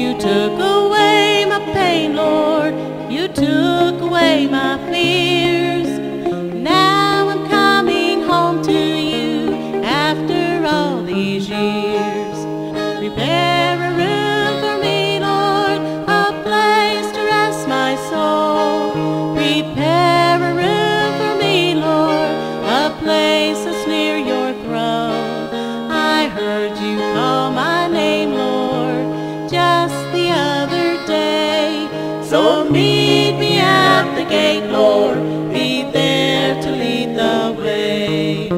You took away my pain, Lord. You took away my fears. Now I'm coming home to you after all these years. Prepare a room for me, Lord, a place to rest my soul. Prepare a room for me, Lord, a place that's near your throne. I heard you call my name, Lord, just the other day. So meet me at the gate, Lord, be there to lead the way.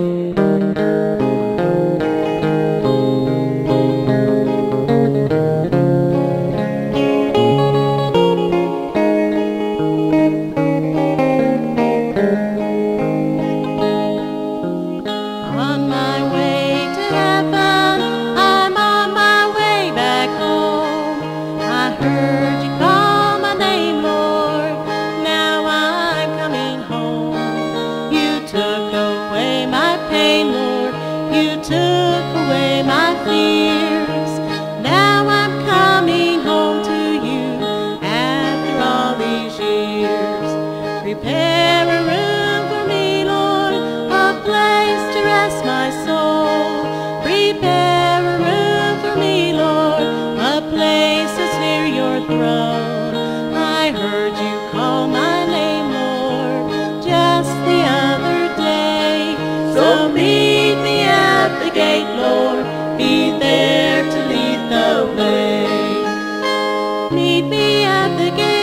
On my way to heaven, I'm on my way back home. I heard you call my name, Lord, now I'm coming home. You took away my pain, Lord, you took away my fears. Now I'm coming home to you after all these years. Prepare a room for me, Lord, a place to rest my soul. Prepare a room for me, Lord, a place that's near your throne. I heard you call my name, Lord, just the other day. So meet me at the gate, Lord, be there to lead the way. Meet me at the gate.